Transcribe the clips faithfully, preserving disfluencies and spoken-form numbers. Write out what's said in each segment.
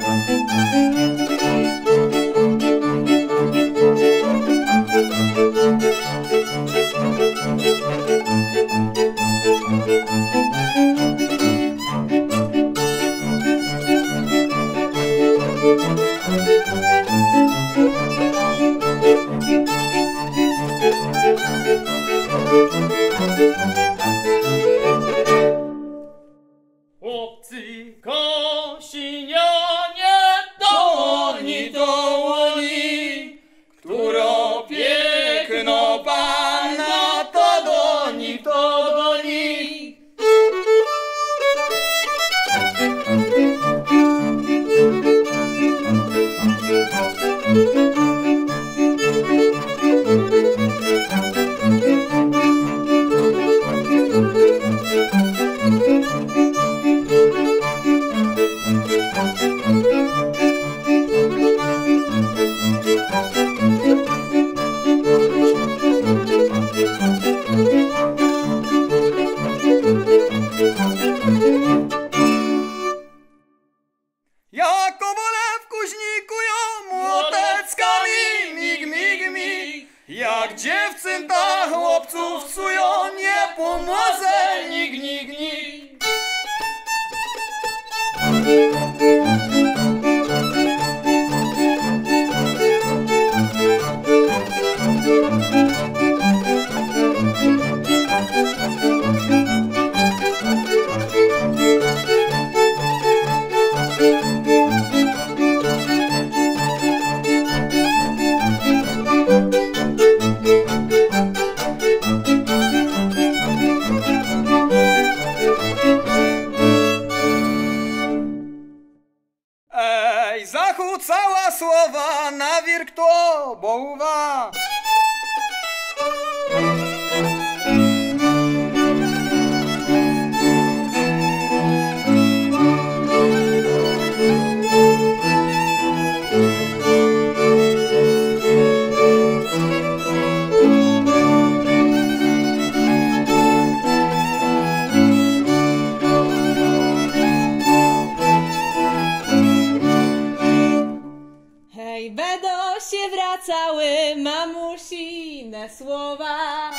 Chłopcy Kosinianie, doni doni, którą piękno Pana, to doni, to doni. Jako wolę w kuźniku ją młoteckami, mig, mig, mig. Jak dziewczęta chłopców psują, nie pomoże nig, nig, nig. Ej, zachód cała słowa, na wirk to bołwa. Hej, będą się wracały mamusine słowa.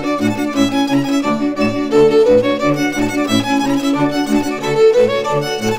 Thank you.